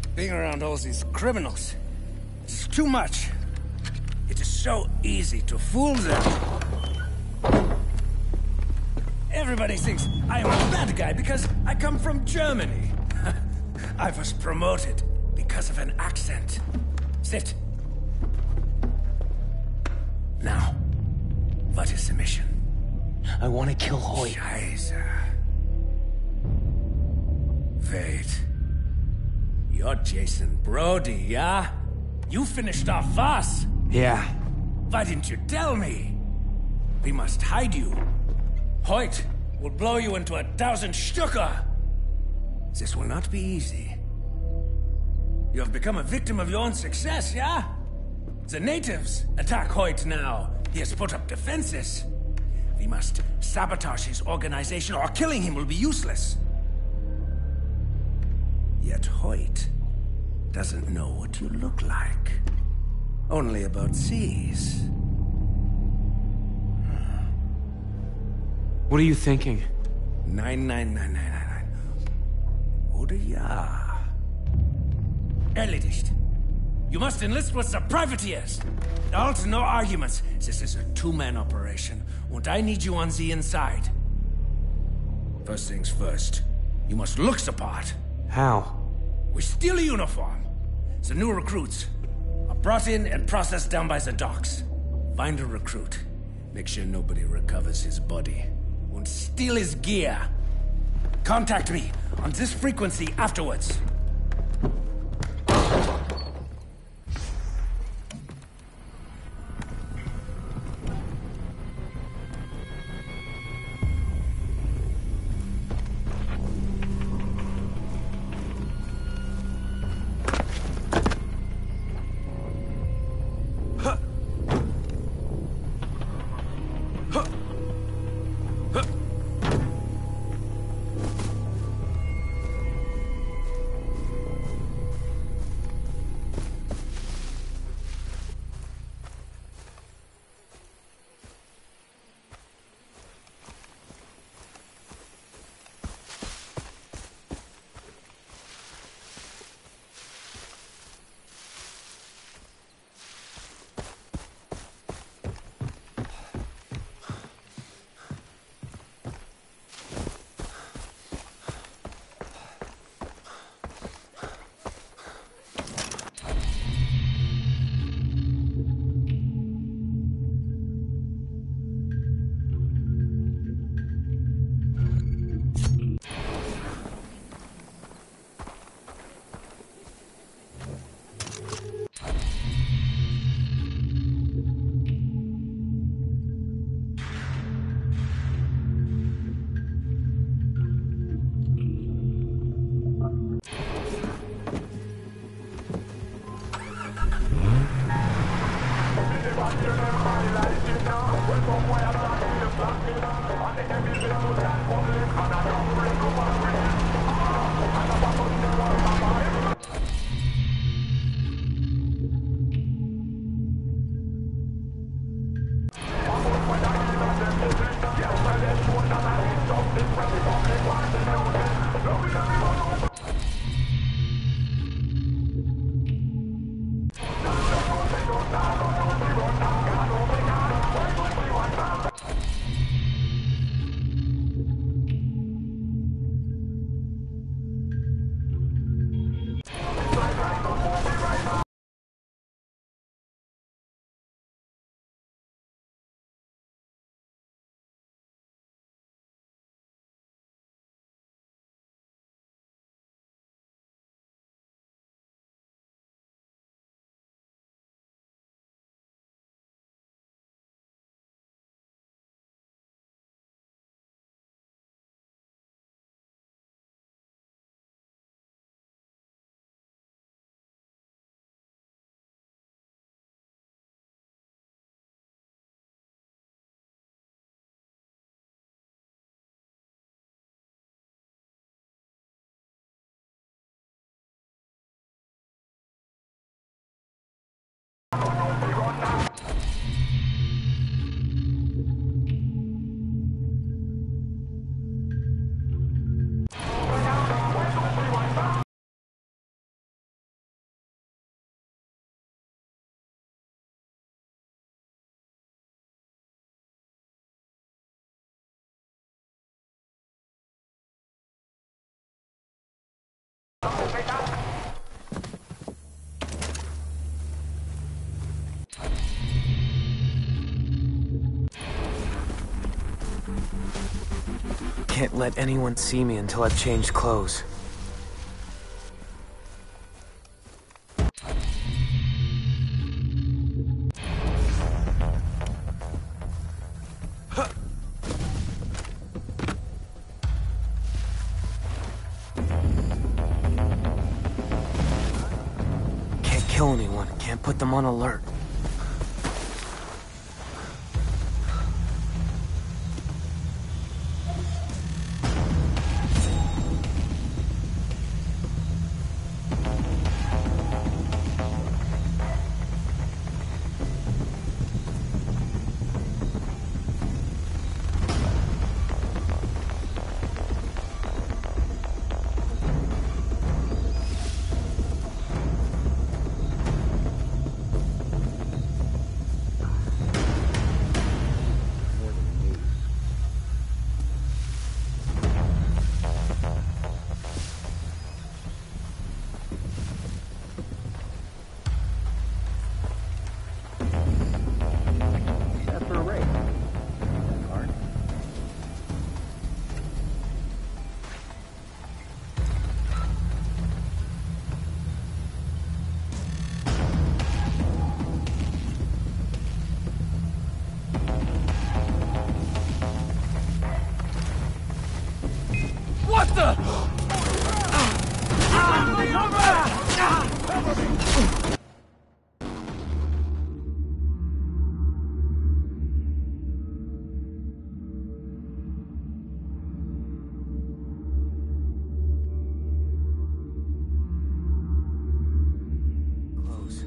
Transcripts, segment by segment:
Being around all these criminals, it's too much. It is so easy to fool them. Everybody thinks I am a bad guy because I come from Germany. I was promoted because of an accent. Sit. Now, what is the mission? I want to kill Hoyt. Scheiße. Wait. You're Jason Brody, yeah? You finished off Voss. Yeah. Why didn't you tell me? We must hide you. Hoyt will blow you into 1,000 Stücke. This will not be easy. You have become a victim of your own success, yeah? The natives attack Hoyt now. He has put up defenses. We must sabotage his organization, or killing him will be useless. Yet Hoyt doesn't know what you look like. Only about seas. What are you thinking? 99999. Oder ja. Erledigt. You must enlist with the privateers. Also, no arguments. This is a two-man operation, and I need you on the inside. First things first, you must look the part. How? We steal a uniform. The new recruits are brought in and processed down by the docks. Find a recruit. Make sure nobody recovers his body. And steal his gear. Contact me on this frequency afterwards. Can't let anyone see me until I've changed clothes. Can't kill anyone, can't put them on alert. What the? Close.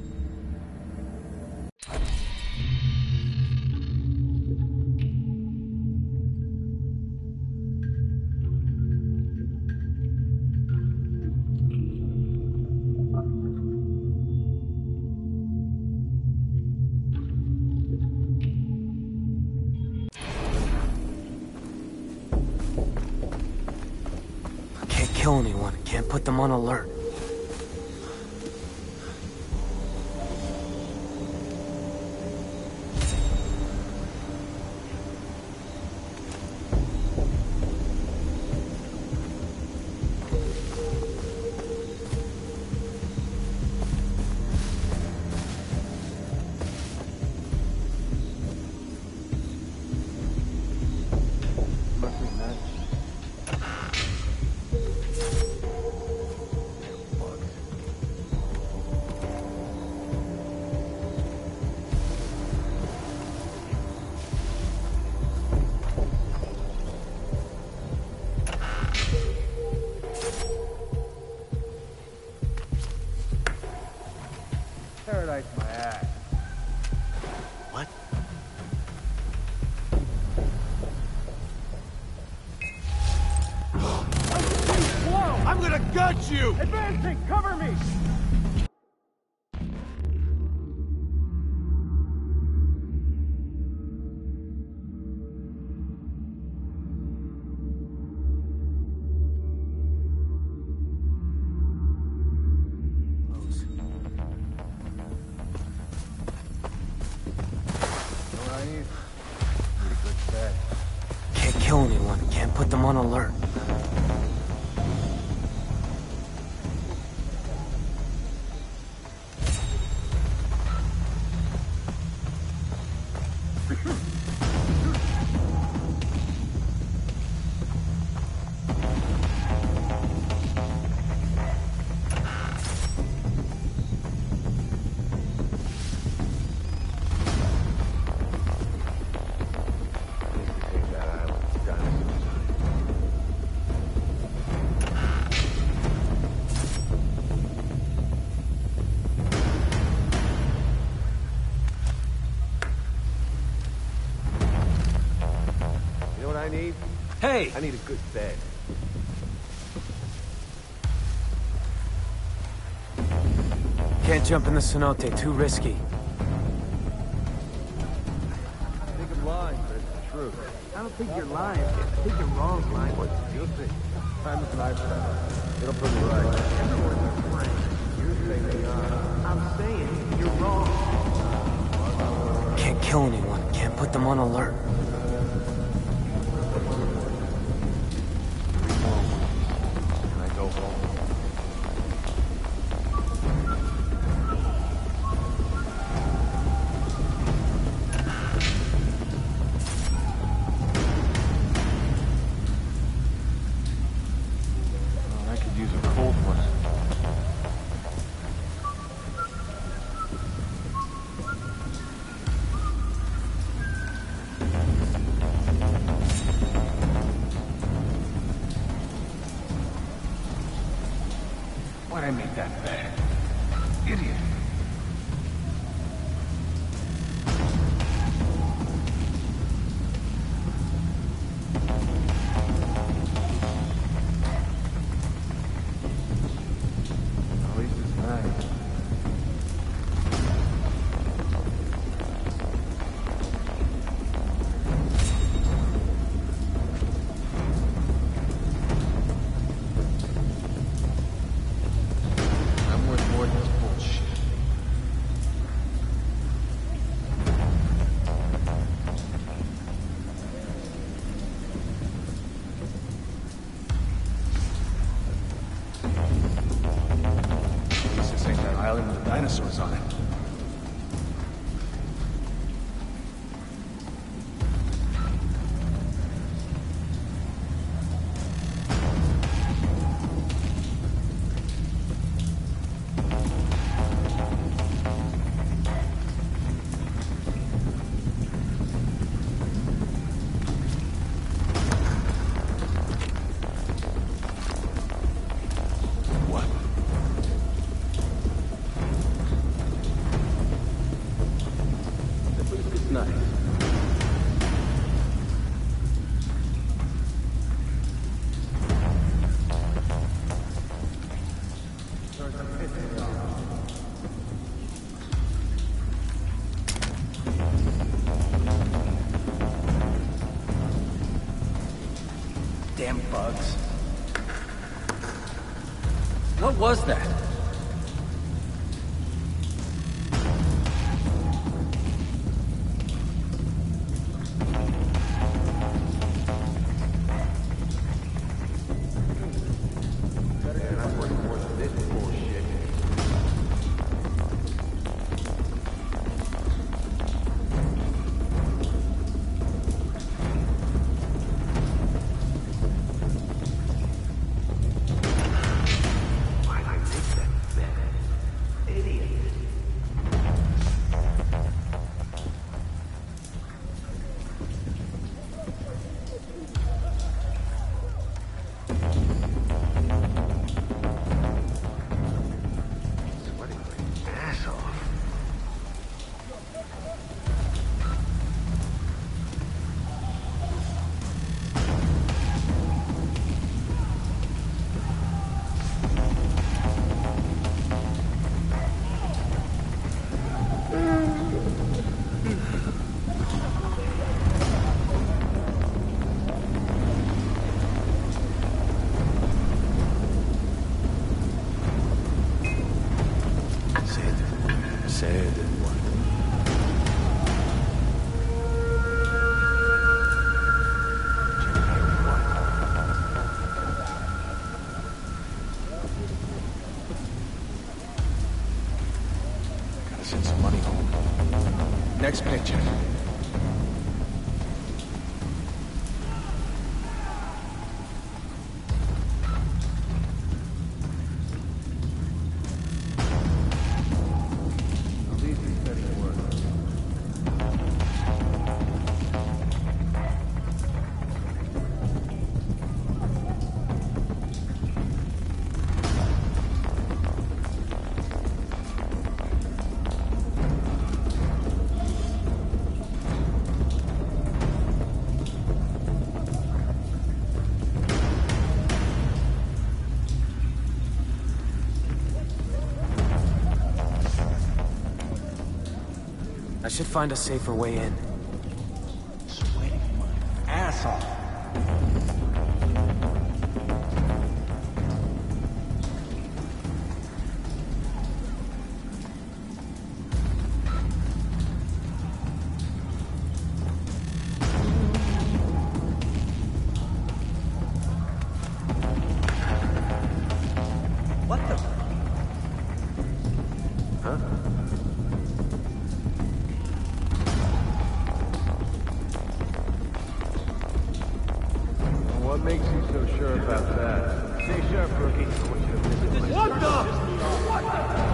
Can't kill anyone, can't put them on alert. Paradise my ass. What? Whoa! I'm gonna gut you! Advancing! Cover me! Close. Know what I need? Need a good bed. Can't kill anyone, can't put them on alert. Take that island. Done. You know what I need? Hey! I need a good bed. Can't jump in the cenote, too risky. I think I'm lying, but it's the truth. I don't think you're lying. I think you're wrong, lying. You'll see. Time is lifestyle. It'll put you right. You're saying they are. I'm saying you're wrong. Can't kill anyone. Can't put them on alert. Can I go home? Oh, I could use a cold one. Why'd I make that bad? Idiot. At least it's nice. I'm worth more than this bullshit. At least this ain't that island with the dinosaurs on it. What? It's nice. Damn bugs. What was that? Man, I'm worth more than this bullshit. Why'd I make that bad? Idiot. Sweating my ass off. Said what? Gotta send some money home. Next picture. At least he said it worked. I should find a safer way in. Sweating my ass off. Sheriff Rookie. I want you to visit my... What the?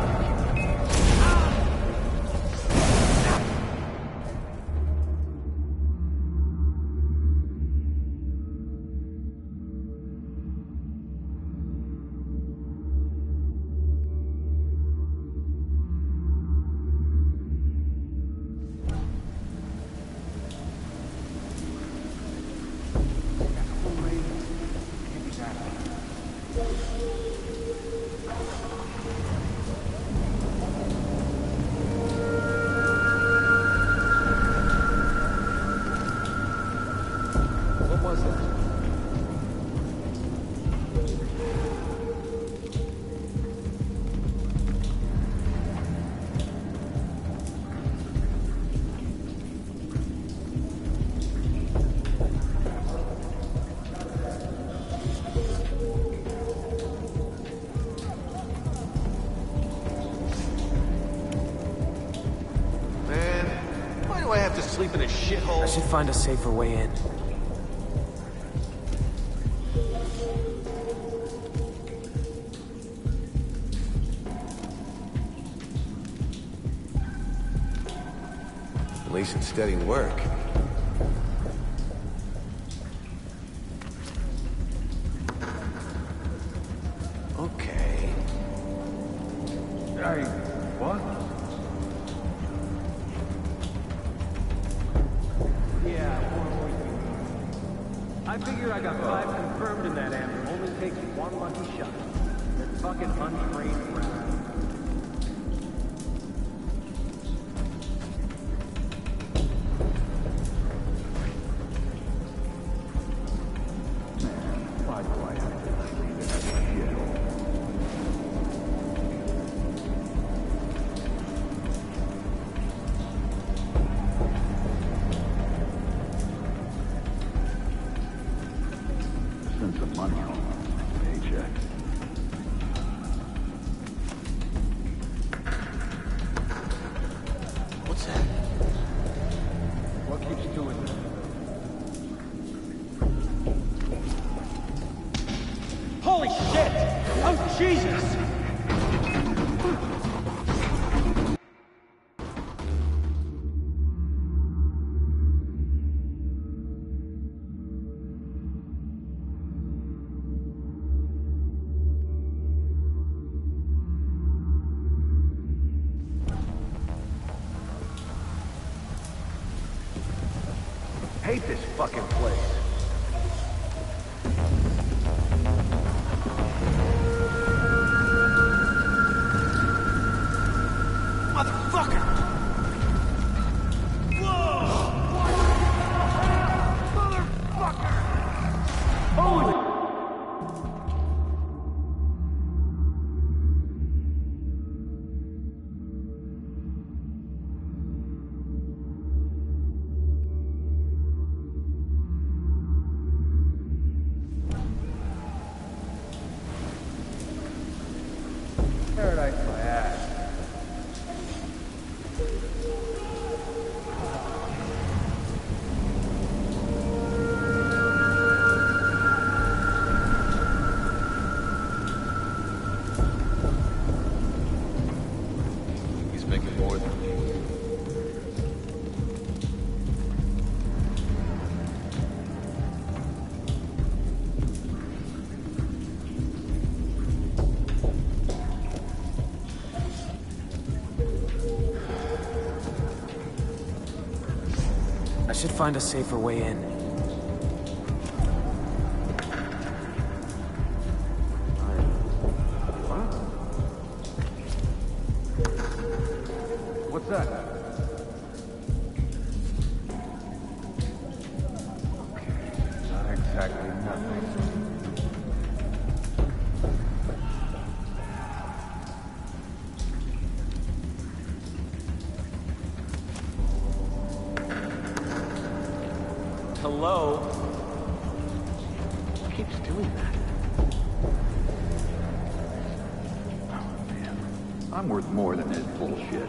Sleep in a shithole. I should find a safer way in. Police and steady work. Okay. Hey, what? I figure I got 5 confirmed in that amp. It only takes one lucky shot. That fucking untrained rat. Why do I have to sleep in that shithole? Send some money home. Paycheck. What's that? What keeps doing that? Holy shit! Oh, Jesus! Hate this fucking place. Motherfucker! Paradise my ass. He's making more than me. I should find a safer way in. What's that? Not exactly nothing. Hello? What keeps doing that? Oh, man. I'm worth more than this bullshit.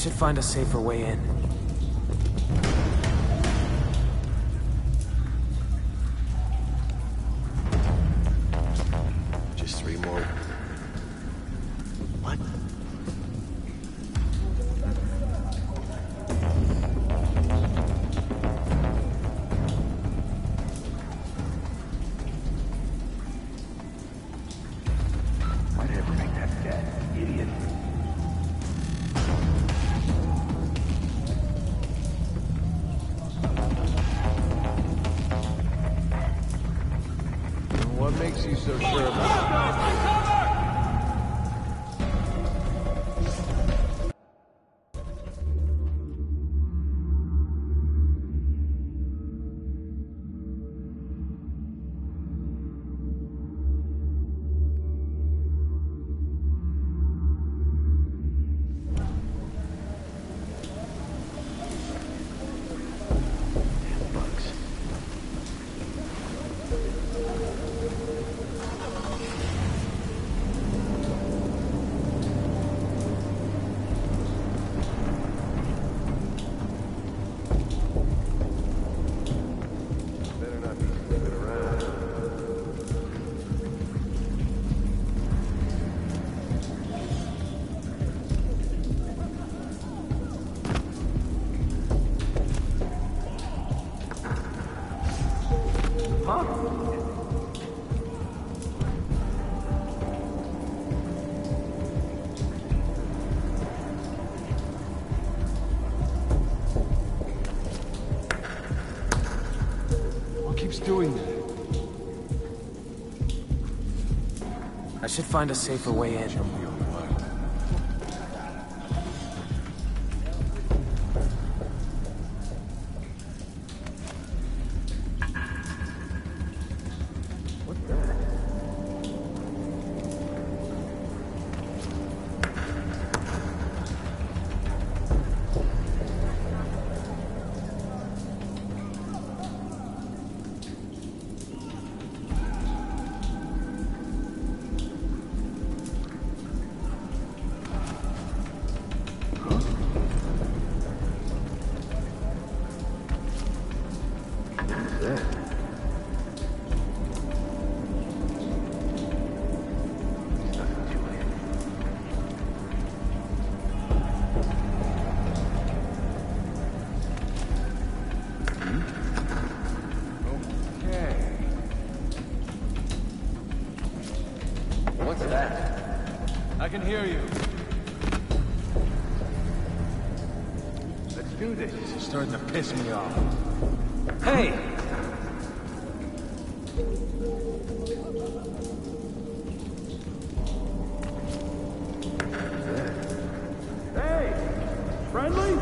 should find a safer way in. Just 3 more. What? Why'd I ever make that bet, idiot? What makes you so sure about bugs? Better not be slipping around. What keeps doing that? I should find a safer way in. What's that? I can hear you. Let's do this. This is starting to piss me off. Hey! Hey! Friendly?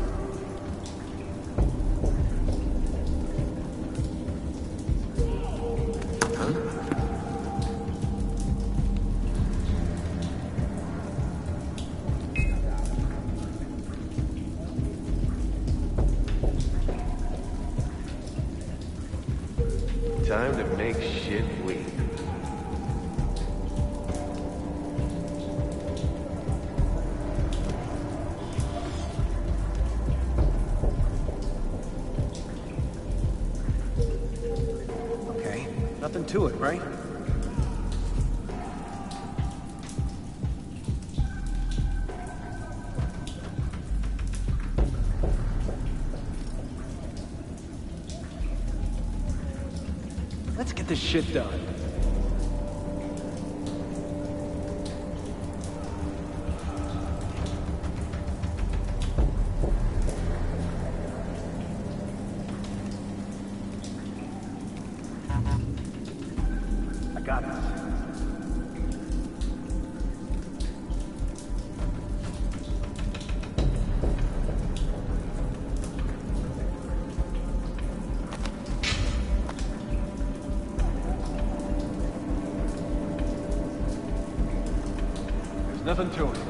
Time to make shit weak. Okay, nothing to it, right? Let's get this shit done. I got this. There's nothing to it.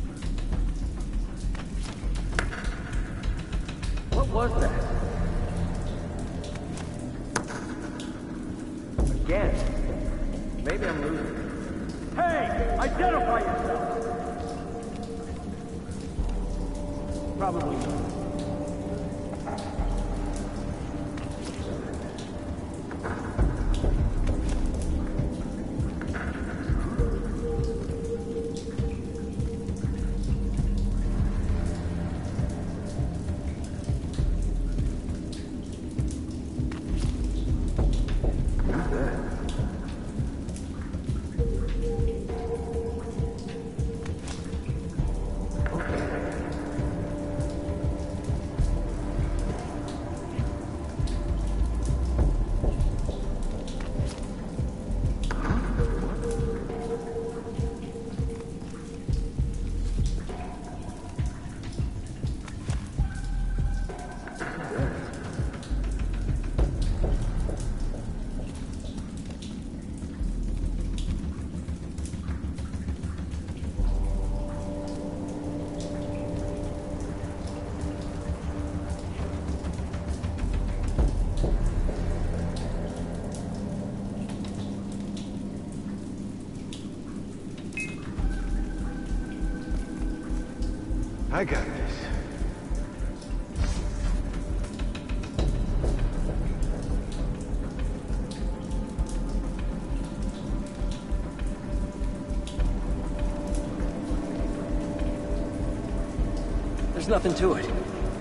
What was that? Again. Maybe I'm losing. Hey! Identify yourself! Probably not. I got this. There's nothing to it.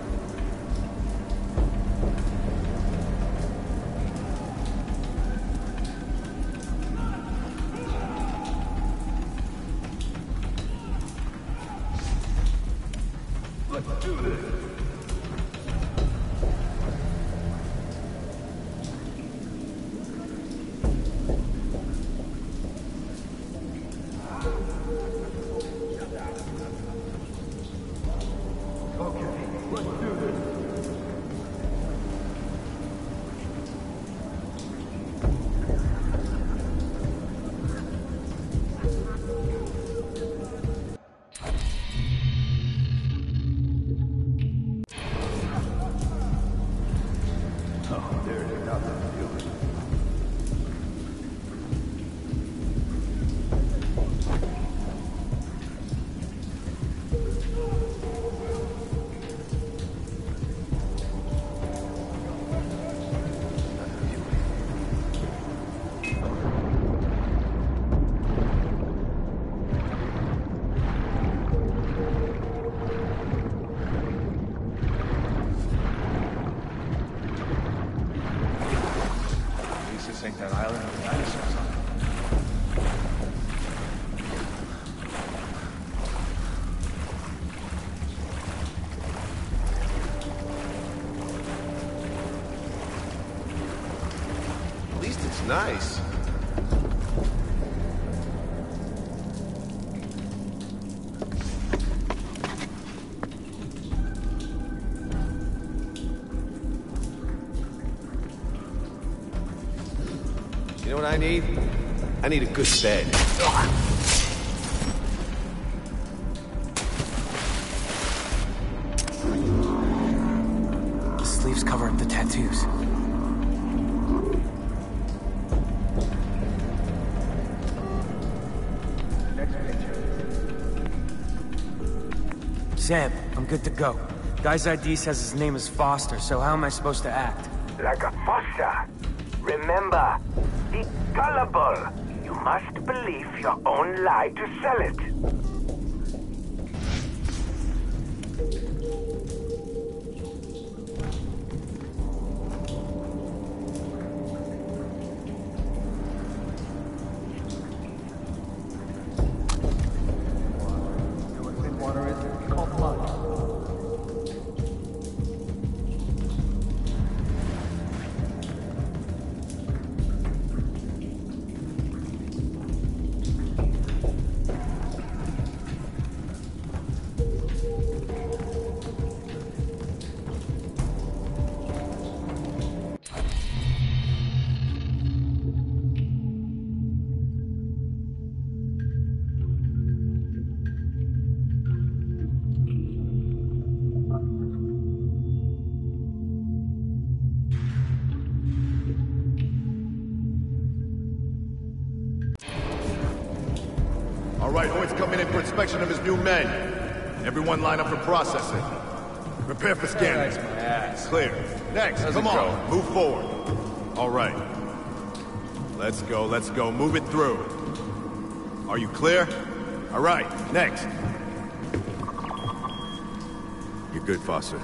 Let's do this. Think that island with dinosaurs on it. At least it's nice. You know what I need? I need a good bed. The sleeves cover up the tattoos. Zeb, I'm good to go. Guy's ID says his name is Foster, so how am I supposed to act? Like a fossa. Remember, be gullible. You must believe your own lie to sell it. inspection of his new men. Everyone line up for processing. Prepare for scanning. That's my ass. Clear. Next, come on. Move forward. All right. Let's go. Move it through. Are you clear? All right, next. You're good, Foster.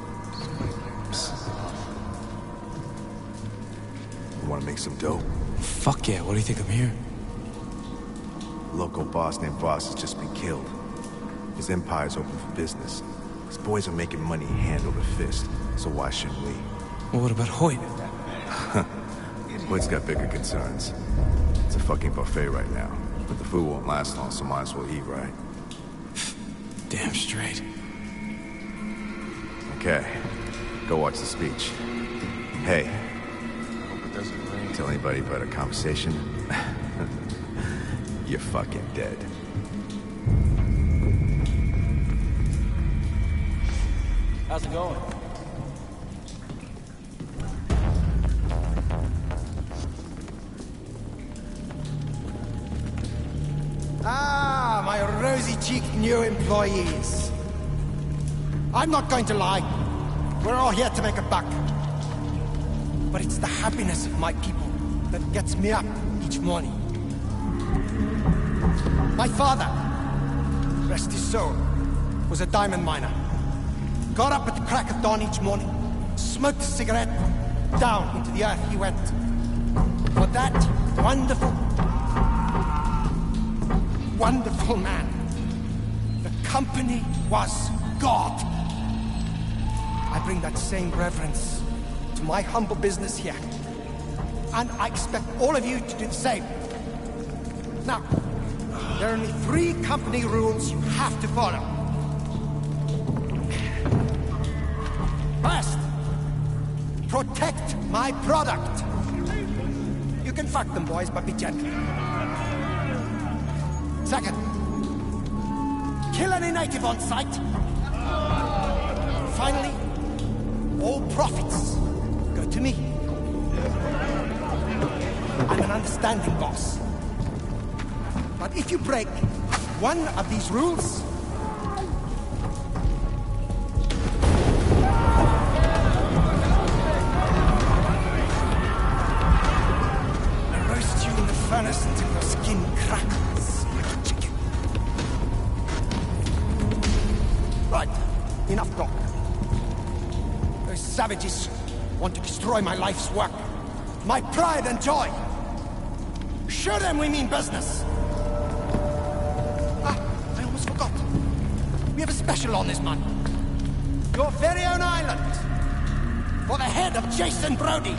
You want to make some dough? Fuck yeah, what do you think I'm here? A local boss named Voss has just been killed. His empire's open for business. His boys are making money hand over fist, so why shouldn't we? Well, what about Hoyt? Hoyt's got bigger concerns. It's a fucking buffet right now, but the food won't last long, so might as well eat right. Damn straight. Okay, go watch the speech. Hey, Hope it doesn't rain. tell anybody about a conversation, you're fucking dead. How's it going? Ah, my rosy-cheeked new employees. I'm not going to lie. We're all here to make a buck. But it's the happiness of my people that gets me up each morning. My father, rest his soul, was a diamond miner. Got up at the crack of dawn each morning, smoked a cigarette, down into the earth he went. For that wonderful man, the company was God. I bring that same reverence to my humble business here. And I expect all of you to do the same. Now, there are only 3 company rules you have to follow. First, protect my product. You can fuck them, boys, but be gentle. Second, kill any native on sight. Finally, all profits go to me. I'm an understanding boss. But if you break one of these rules, I roast you in the furnace until your skin crackles like a chicken. Right, enough talk. Those savages want to destroy my life's work, my pride and joy. Show them we mean business. Ah, I almost forgot. We have a special on this man. Your very own island. For the head of Jason Brody.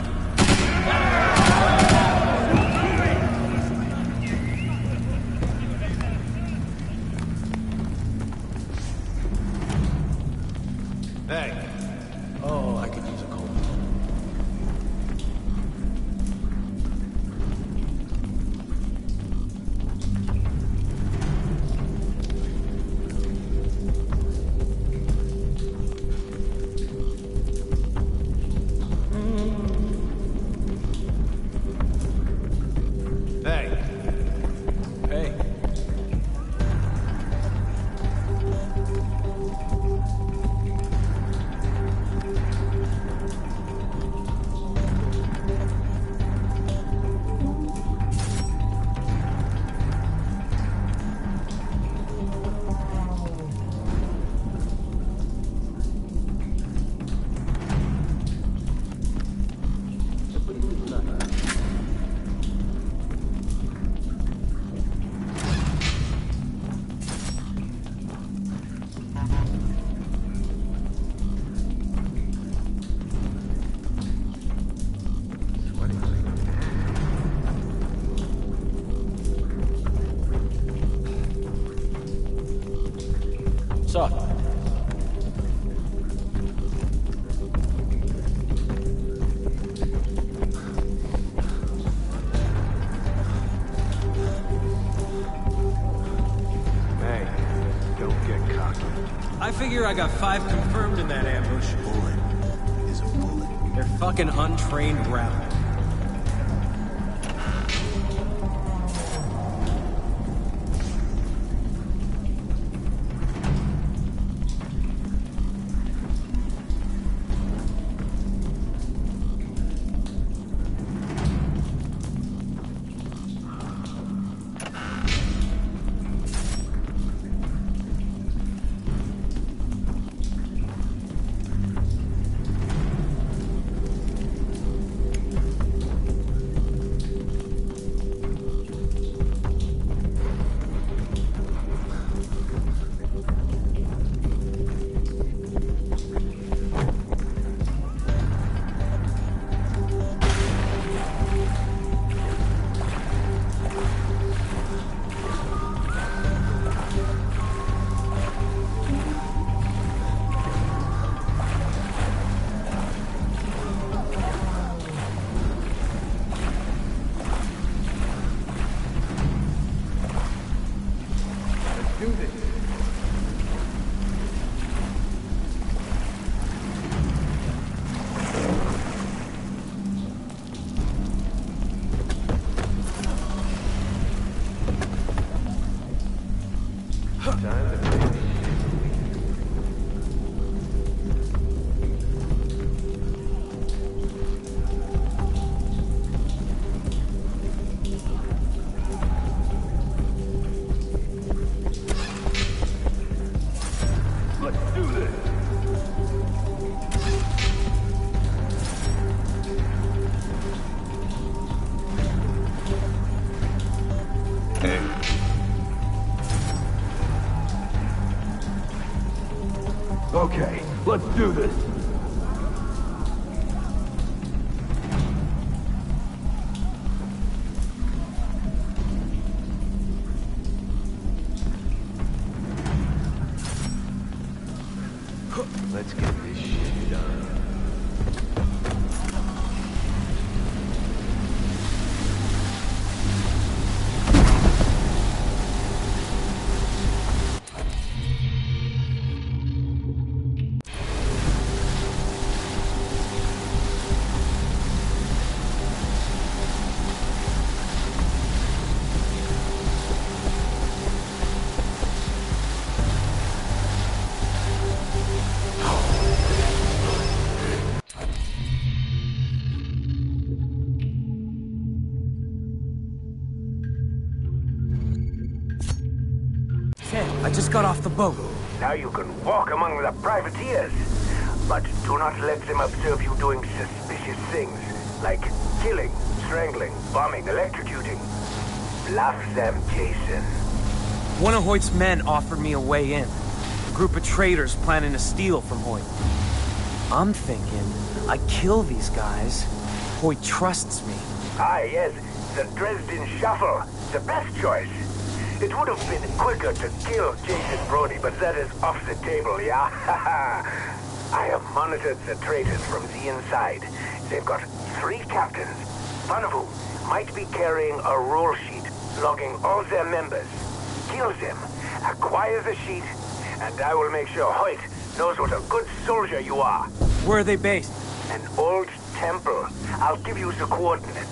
Hey. Oh, I could use a cold. Hey. Hey. What's up? Hey, don't get cocky. I figure I got 5 confirmed in that ambush. Bullet is a bullet. They're fucking untrained ground. Okay, let's do this. Let's get this shit done. I just got off the boat. Now you can walk among the privateers. But do not let them observe you doing suspicious things, like killing, strangling, bombing, electrocuting. Bluff them, Jason. One of Hoyt's men offered me a way in. A group of traders planning to steal from Hoyt. I'm thinking, I kill these guys. Hoyt trusts me. Ah, yes, the Dresden Shuffle. The best choice. It would have been quicker to kill Jason Brody, but that is off the table, yeah? I have monitored the traders from the inside. They've got 3 captains, one of whom might be carrying a roll sheet logging all their members. Kill them, acquire the sheet, and I will make sure Hoyt knows what a good soldier you are. Where are they based? An old temple. I'll give you the coordinates.